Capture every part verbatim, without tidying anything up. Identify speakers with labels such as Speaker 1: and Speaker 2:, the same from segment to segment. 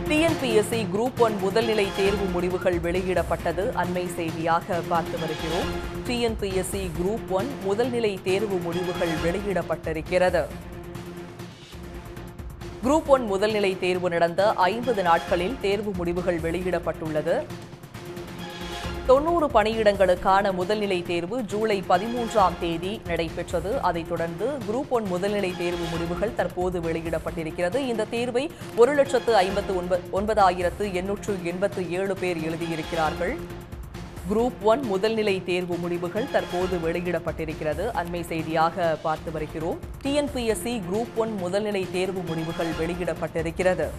Speaker 1: TNPSC group one முதல்நிலை தேர்வு முடிவுகள் வெளியிடப்பட்டது அண்மை செய்தியாக பார்த்து வருகிறோம். டிஎன்பிஎஸ்சி குரூப் ஒன் முதல்நிலை தேர்வு முடிவுகள் வெளியிடப்பட்டிருக்கிறது. குரூப் ஒன் முதல்நிலை தேர்வு நடந்த ஐம்பது நாட்களில் தேர்வு முடிவுகள் வெளியிடப்பட்டுள்ளது. தொன்னூறு பணியிடங்களுக்கான முதல்நிலை தேர்வு ஜூலை பதிமூன்றாம் தேதி நடைபெற்றது. அதைத் தொடர்ந்து குரூப் ஒன் முதல்நிலை தேர்வு முடிவுகள் தற்போது வெளியிடப்பட்டிருக்கிறது. இந்த தேர்வை ஒரு லட்சத்து ஐம்பத்து ஒன்பதாயிரத்து எண்ணூற்று எண்பத்து ஏழு பேர் எழுதியிருக்கிறார்கள். குரூப் ஒன் முதல்நிலை தேர்வு முடிவுகள் தற்போது வெளியிடப்பட்டிருக்கிறது. அண்மை செய்தியாக பார்த்து வருகிறோம். டிஎன்பிஎஸ்சி குரூப் ஒன் முதல்நிலை தேர்வு முடிவுகள் வெளியிடப்பட்டிருக்கிறது.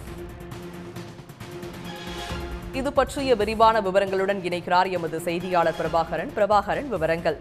Speaker 1: இது பற்றிய விரிவான விவரங்களுடன் இணைக்கிறார் எமது செய்தியாளர் பிரபாகரன். பிரபாகரன், விவரங்கள்.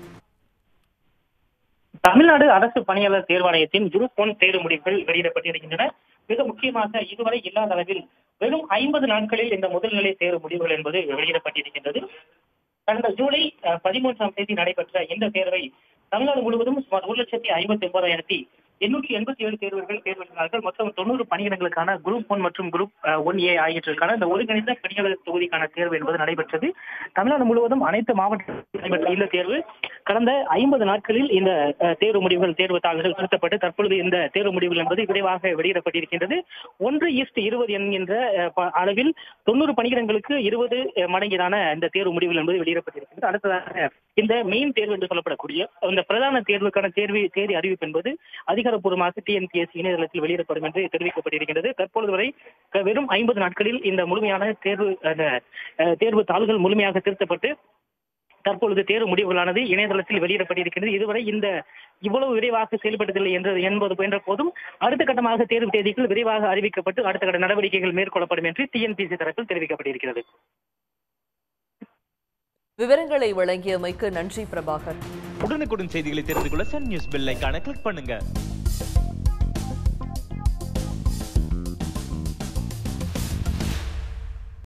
Speaker 2: தமிழ்நாடு அரசு பணியாளர் தேர்வாணையத்தின் குரூப் ஒன் தேர்வு முடிவுகள் வெளியிடப்பட்டிருக்கின்றன. மிக முக்கியமாக இதுவரை இல்லாத அளவில் வெறும் ஐம்பது நாட்களில் இந்த முதல்நிலை தேர்வு முடிவுகள் என்பது வெளியிடப்பட்டிருக்கின்றது. கடந்த ஜூலை பதிமூன்றாம் தேதி நடைபெற்ற இந்த தேர்வை தமிழ்நாடு முழுவதும் சுமார் ஒரு லட்சத்தி ஐம்பத்தி ஒன்பதாயிரத்தி எண்ணூற்றி எண்பத்தி ஏழு தேர்வர்கள் தேர்வெழுதினார்கள். மொத்தம் தொண்ணூறு பணியிடங்களுக்கான குரூப் ஒன் மற்றும் குரூப் ஒன் ஏ ஆகியவற்றுக்கான இந்த ஒருங்கிணைந்த பணியாளர் தொகுதிக்கான தேர்வு என்பது நடைபெற்றது. தமிழ்நாடு முழுவதும் அனைத்து மாவட்டங்களிலும் நடைபெற்ற இந்த தேர்வு கடந்த ஐம்பது நாட்களில் இந்த தேர்வு முடிவுகள் தேர்வு தாள்கள் திருத்தப்பட்டு தற்பொழுது இந்த தேர்வு முடிவுகள் என்பது விரைவாக வெளியிடப்பட்டிருக்கின்றது. ஒன்று ஈஸ்ட் இருபது என்கின்ற அளவில் தொண்ணூறு பணியிடங்களுக்கு இருபது மடங்கிலான இந்த தேர்வு முடிவுகள் என்பது வெளியிடப்பட்டிருக்கின்றது. அடுத்ததாக இந்த மெயின் தேர்வு என்று சொல்லப்படக்கூடிய இந்த பிரதான தேர்வுக்கான தேர்வு தேதி அறிவிப்பு என்பது அதிகாரப்பூர்வமாக டிஎன்பிஎஸ்சி இணையதளத்தில் வெளியிடப்படும் என்று தெரிவிக்கப்பட்டிருக்கிறது. தற்பொழுது வரை வெறும் ஐம்பது நாட்களில் இந்த முழுமையான தேர்வு தேர்வு தாள்கள் முழுமையாக திருத்தப்பட்டு தற்பொழுது தேர்வு முடிவுகளானது இணையதளத்தில் வெளியிடப்பட்டிருக்கிறது. இதுவரை இந்த இவ்வளவு விரைவாக செயல்பட்டதில்லை என்று என்பது என்ற போதும் அடுத்த கட்டமாக தேர்வு தேதிகள் விரைவாக அறிவிக்கப்பட்டு அடுத்த கட்ட நடவடிக்கைகள் மேற்கொள்ளப்படும் என்று டிஎன்பிஎஸ்சி தரப்பில் தெரிவிக்கப்பட்டிருக்கிறது.
Speaker 1: விவரங்களை வழங்கியமைக்கு நன்றி பிரபாகர்.
Speaker 3: உடனுக்குடன் செய்திகளை தெரிந்து கொள்ள சன் நியூஸ் பெல் ஐகானை கிளிக் பண்ணுங்க.